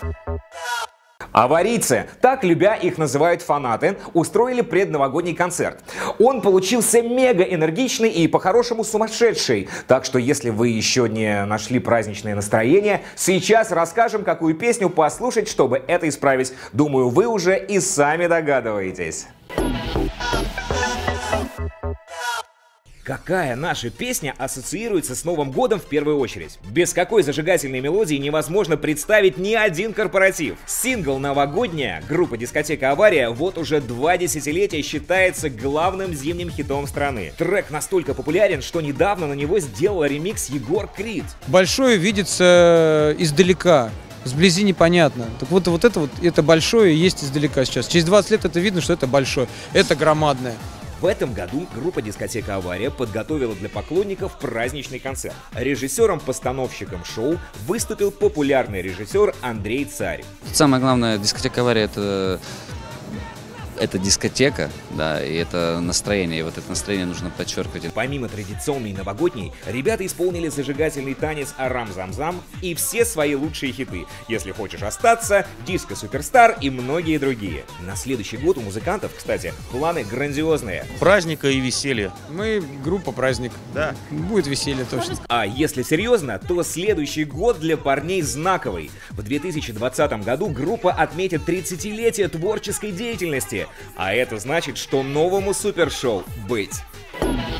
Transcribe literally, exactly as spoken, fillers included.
Аварийцы, так любя их называют фанаты, устроили предновогодний концерт. Он получился мега энергичный и по-хорошему сумасшедший. Так что если вы еще не нашли праздничное настроение, сейчас расскажем, какую песню послушать, чтобы это исправить. Думаю, вы уже и сами догадываетесь. Какая наша песня ассоциируется с Новым годом в первую очередь? Без какой зажигательной мелодии невозможно представить ни один корпоратив. Сингл «Новогодняя» группы «Дискотека Авария» вот уже два десятилетия считается главным зимним хитом страны. Трек настолько популярен, что недавно на него сделал ремикс Егор Крид. Большое видится издалека. Сблизи непонятно. Так вот, вот это вот, это большое есть издалека сейчас. Через двадцать лет это видно, что это большое, это громадное. В этом году группа «Дискотека Авария» подготовила для поклонников праздничный концерт. Режиссером-постановщиком шоу выступил популярный режиссер Андрей Царь. Самое главное, «Дискотека Авария» — это... Это дискотека, да, и это настроение, и вот это настроение нужно подчеркивать. Помимо традиционной новогодней, ребята исполнили зажигательный танец «Арам-зам-зам» и все свои лучшие хиты «Если хочешь остаться», «Диско Суперстар» и многие другие. На следующий год у музыкантов, кстати, планы грандиозные. Праздника и веселья. Мы группа «Праздник». Да. Будет веселье точно. А если серьезно, то следующий год для парней знаковый. В две тысячи двадцатом году группа отметит тридцатилетие творческой деятельности. А это значит, что новому супершоу быть.